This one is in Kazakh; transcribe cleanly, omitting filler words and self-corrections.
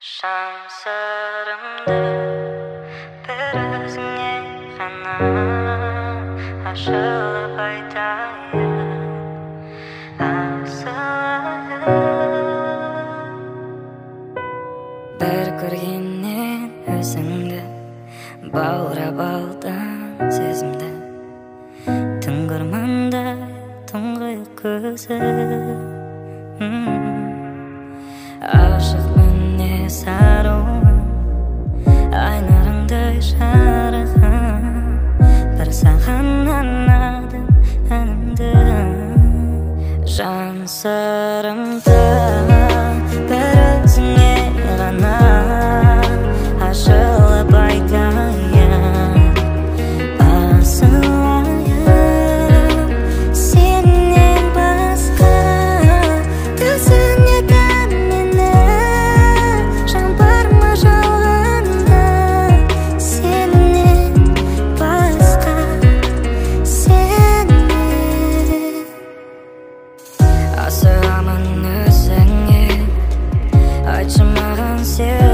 Şanslarımda bir özüne ғана ашылып айтайын асылайын. Bir көргеннен өзіңді баурап алдым сезімді, түн құрмандай тұңғиық көзі. Aşık minne sarılım, aynarınday şarıqım, bir sağın anladım önümde. Can sırımda bir özüne ғана ашылып айтайын асылайын. Сенен басқа түсіне мені жан бар ма жалғанда, сенен басқа сенен асығамын өзіңе, айтшы маған сен